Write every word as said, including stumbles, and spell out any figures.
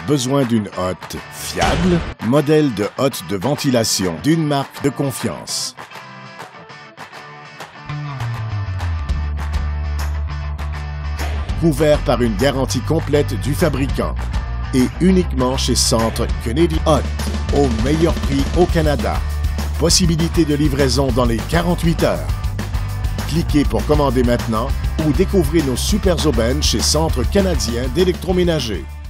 Besoin d'une hotte fiable? Modèle de hotte de ventilation d'une marque de confiance. Couvert par une garantie complète du fabricant. Et uniquement chez Centre Kennedy Hott, au meilleur prix au Canada. Possibilité de livraison dans les quarante-huit heures. Cliquez pour commander maintenant ou découvrez nos super aubaines chez Centre canadien d'électroménager.